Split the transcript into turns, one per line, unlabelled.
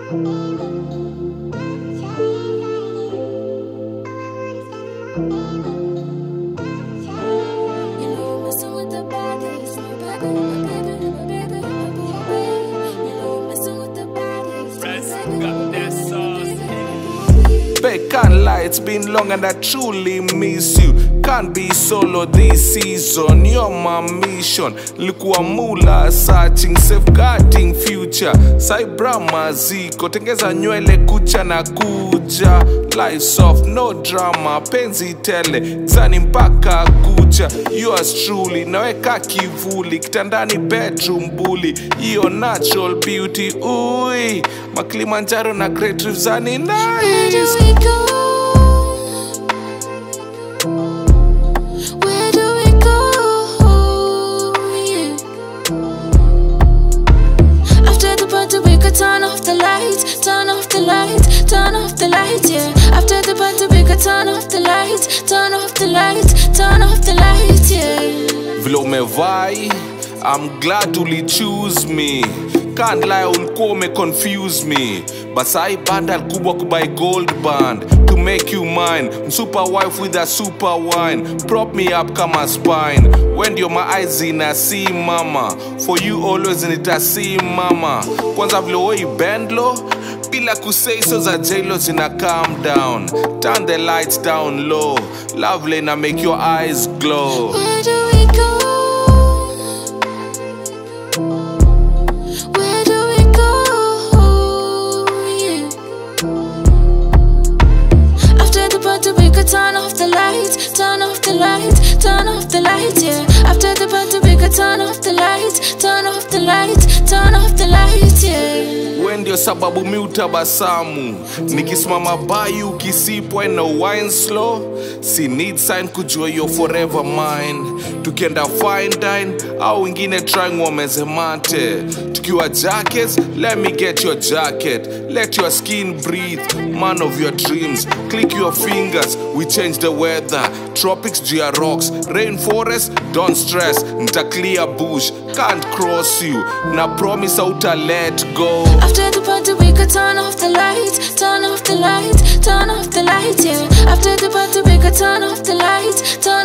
Can't lie, it's been long and I truly miss you. Can't be solo this season, you're my mission. Likuwa mula, searching, safeguarding future. Saibra maziko, tengeza nywele kucha na kuja. Life soft, no drama, penzi tele, zani mpaka kucha. Yours truly, naweka kivuli, kitandani bedroom bully. Iyo natural beauty, ui Kilimanjaro na Great Reef zani nice.
Where do we go? Where do we go? Yeah. After the party we could turn off the lights, turn off the lights, turn off the lights, yeah. After the party we could turn off the lights, turn off the lights, turn off the lights, yeah.
Vile umevai, I'm glad uli choose me. Can't lie, ulikuwa confuse me. Basai bundle kubwa kubuy gold band to make you mine. Super wife with a super wine. Prop me up kama spine. When you're my eyes in a see mama. For you always in it a see mama. Kwanza vile woi bend low, bila kusay so za J-Lo zina calm down. Turn the lights down low. Lovely na make your eyes glow.
Where do we go? Where do we go? Yeah. After the party we could turn off the lights, turn off the lights, turn off the lights, yeah. After the party we could turn off the lights, turn off the lights, turn off the lights, yeah.
When ndio sababu mi utabasamu, nikisimama by ukisipwa na wine slow. Si need sign kujua you're forever mine. Tukienda fine dine au wengine trying wameze mate. Tukiwa jackets, let me get your jacket. Let your skin breathe, man of your dreams. Click your fingers, we change the weather. Tropics jia rocks, rainforest, don't stress. Nita clear bush, can't cross you. Na promise auta let go.
After the party we could turn off the lights, turn off the lights, turn off the lights, yeah. After the party we could turn off the lights, turn